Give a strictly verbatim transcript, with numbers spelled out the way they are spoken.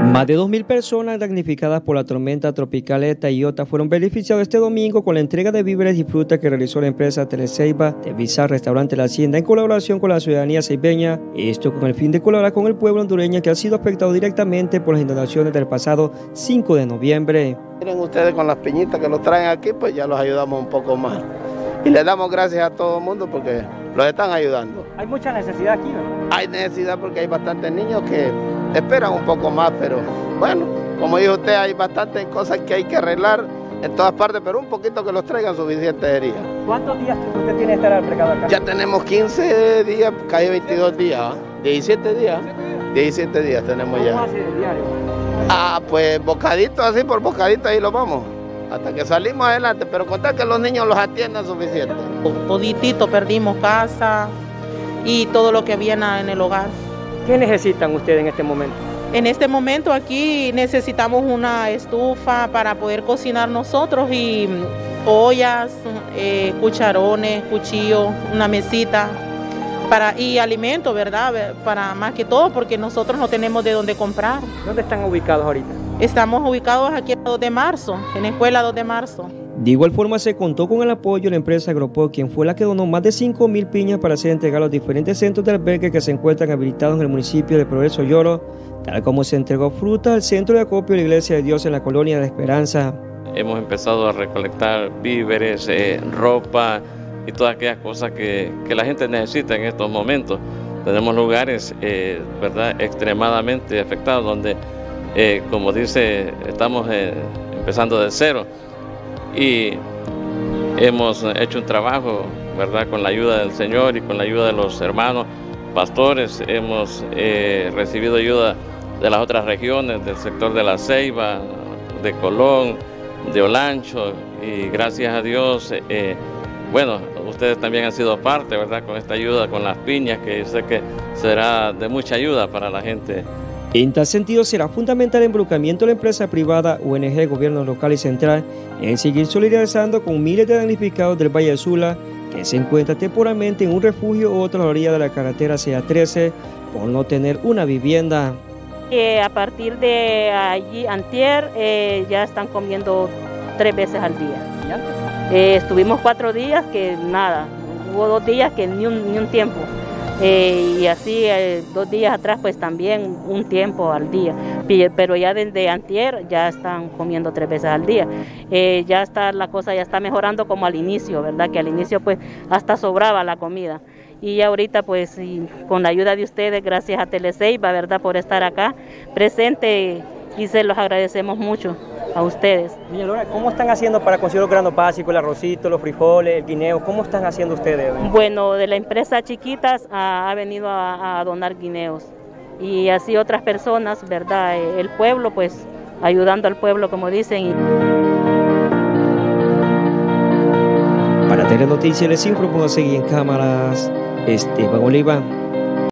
Más de dos mil personas damnificadas por la tormenta tropical ETA y Iota fueron beneficiados este domingo con la entrega de víveres y fruta que realizó la empresa Teleceiba de Visa Restaurante La Hacienda en colaboración con la ciudadanía ceibeña, esto con el fin de colaborar con el pueblo hondureño que ha sido afectado directamente por las inundaciones del pasado cinco de noviembre. Miren ustedes con las piñitas que los traen aquí, pues ya los ayudamos un poco más. Y les damos gracias a todo el mundo porque los están ayudando. Hay mucha necesidad aquí, ¿verdad? Hay necesidad porque hay bastantes niños que esperan un poco más, pero bueno, como dijo usted, hay bastantes cosas que hay que arreglar en todas partes, pero un poquito que los traigan suficiente sería. ¿Cuántos días usted tiene que estar al mercado acá? Ya tenemos quince días, casi veintidós días, diecisiete días, diecisiete días tenemos ya. ¿Cómo hace diario? Ah, pues bocadito así por bocadito ahí lo vamos. Hasta que salimos adelante, pero contar que los niños los atiendan suficiente. Toditito perdimos casa y todo lo que había en el hogar. ¿Qué necesitan ustedes en este momento? En este momento aquí necesitamos una estufa para poder cocinar nosotros y ollas, eh, cucharones, cuchillos, una mesita para, y alimento, ¿verdad? Para más que todo porque nosotros no tenemos de dónde comprar. ¿Dónde están ubicados ahorita? Estamos ubicados aquí el dos de marzo, en la escuela dos de marzo. De igual forma se contó con el apoyo de la empresa Agropop, quien fue la que donó más de cinco mil piñas para ser entregadas a los diferentes centros de albergue que se encuentran habilitados en el municipio de Progreso Yolo, tal como se entregó fruta al centro de acopio de la Iglesia de Dios en la colonia de Esperanza. Hemos empezado a recolectar víveres, eh, ropa y todas aquellas cosas que, que la gente necesita en estos momentos. Tenemos lugares eh, ¿verdad? extremadamente afectados donde, eh, como dice, estamos eh, empezando de cero. Y hemos hecho un trabajo, ¿verdad?, con la ayuda del Señor y con la ayuda de los hermanos pastores. Hemos eh, recibido ayuda de las otras regiones, del sector de La Ceiba, de Colón, de Olancho, y gracias a Dios, eh, bueno, ustedes también han sido parte, ¿verdad?, con esta ayuda, con las piñas, que yo sé que será de mucha ayuda para la gente. En tal sentido, será fundamental el involucramiento de la empresa privada, O N G, gobierno local y central, en seguir solidarizando con miles de damnificados del Valle de Sula, que se encuentran temporalmente en un refugio o otra orilla de la carretera C A trece, por no tener una vivienda. Eh, a partir de allí, antier, eh, ya están comiendo tres veces al día. ¿Y antes? Eh, estuvimos cuatro días que nada, hubo dos días que ni un, ni un tiempo. Eh, y así eh, dos días atrás pues también un tiempo al día, pero ya desde antier ya están comiendo tres veces al día. Eh, ya está, la cosa ya está mejorando como al inicio, ¿verdad? Que al inicio pues hasta sobraba la comida. Y ahorita pues y con la ayuda de ustedes, gracias a Teleceiba, ¿verdad?, por estar acá presente, y se los agradecemos mucho a ustedes. Doña Lora, ¿cómo están haciendo para conseguir los granos básicos, el arrocito, los frijoles, el guineo? ¿Cómo están haciendo ustedes? Bueno, de la empresa Chiquitas ha, ha venido a, a donar guineos, y así otras personas, ¿verdad? El pueblo, pues ayudando al pueblo, como dicen. Para Telenoticias les informo, seguir en cámaras Esteban Oliva.